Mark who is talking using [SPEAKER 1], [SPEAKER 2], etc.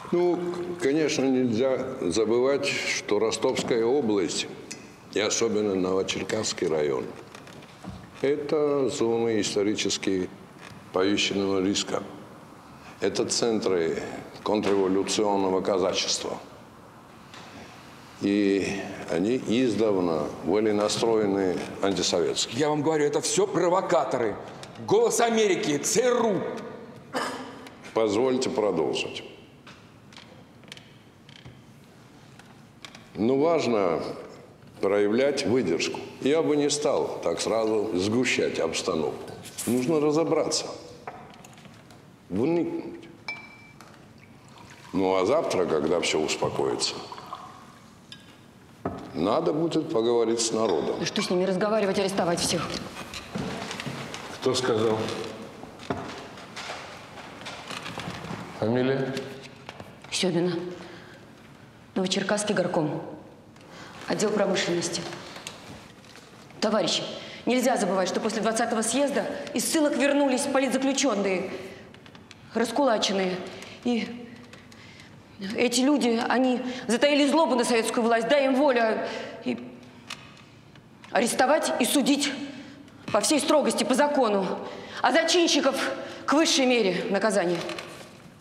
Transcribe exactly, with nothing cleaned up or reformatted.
[SPEAKER 1] Ну, конечно, нельзя забывать, что Ростовская область, и особенно Новочеркасский район, это зоны исторически повышенного риска. Это центры контрреволюционного казачества. И они издавна были настроены антисоветски.
[SPEAKER 2] Я вам говорю, это все провокаторы. Голос Америки, ЦРУ.
[SPEAKER 1] Позвольте продолжить. Но важно проявлять выдержку. Я бы не стал так сразу сгущать обстановку. Нужно разобраться, вникнуть. Ну а завтра, когда все успокоится, надо будет поговорить с народом.
[SPEAKER 3] Да что с ними разговаривать, арестовать всех?
[SPEAKER 4] Кто сказал? Фамилия?
[SPEAKER 3] Семина. Новочеркасский горком. Отдел промышленности. Товарищи, нельзя забывать, что после двадцатого съезда из ссылок вернулись политзаключенные, раскулаченные. И эти люди, они затаили злобу на советскую власть, дай им волю. И арестовать и судить по всей строгости, по закону. А зачинщиков к высшей мере наказания.